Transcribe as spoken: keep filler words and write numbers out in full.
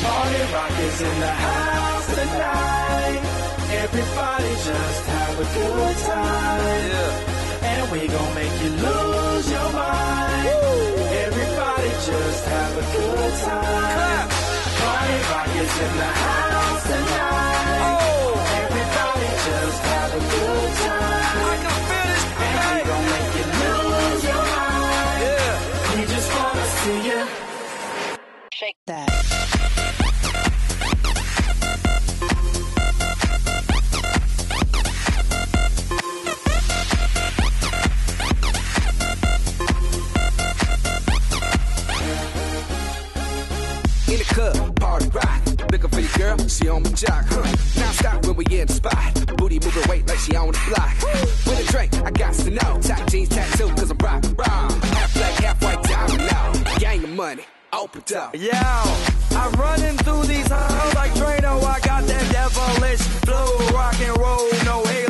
Party Rock is in the house tonight. Everybody just have a good time. Yeah. And we gon' make you lose your mind. Woo. Everybody just have a good time. Clap. Party Rock is in the house tonight. Oh. Everybody just have a good time. I can feel it. And we gon' make you lose your mind. Yeah. We just wanna see you shake that. In the club, party rock. Looking for your girl, she on my jock, huh? Now stop when we in the spot. Booty moving weight like she on the block. With a drink, I got to know. Tight jeans, tattoo, cause I'm rock, rock. Half black, half white, diamond now. Gang of money, open up. Yo, I'm running through these halls like Drano. I got that devilish flow, rock and roll, no hate.